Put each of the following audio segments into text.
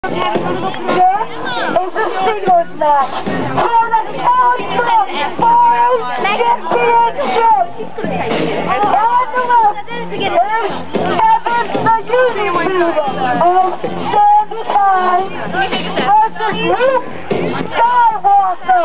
It's a singles match. For the council, boys, championship. On the left is Kevin, the YouTuber of Jack Vitale versus Luke Skywalker.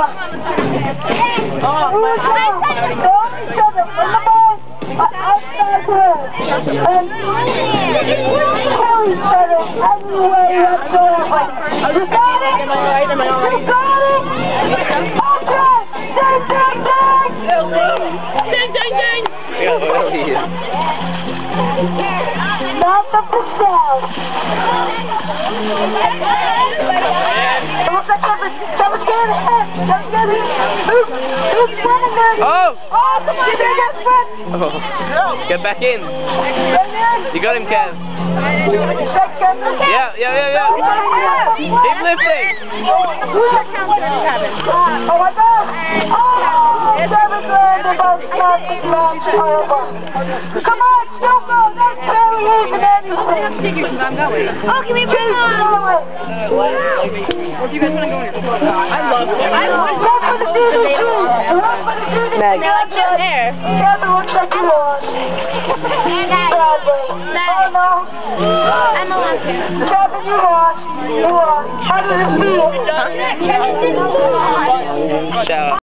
Who's going each other from the ball outside the ring. And kill each other anyway whatsoever. You got it? Am I right? Am I all right? You got it? Okay! Ding, ding, ding! Ding, ding, ding! Not the sound. Oh! Oh, come on! Oh. Get back in. You got him, Kev. Yeah. Keep lifting. Oh my God! Oh! Come on, Stupid! That's very even anything! Oh, can we bring on? Or do you guys want to go in here? I love it. Meg. Kevin looks like you are. Oh no. I'm a lesbian. Kevin, you are.